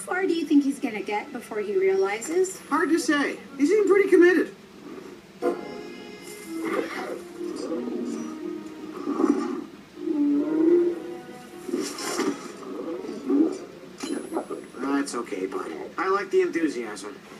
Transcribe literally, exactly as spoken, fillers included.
far do you think he's gonna get before he realizes? Hard to say. He seemed pretty committed. That's okay, bud. I like the enthusiasm.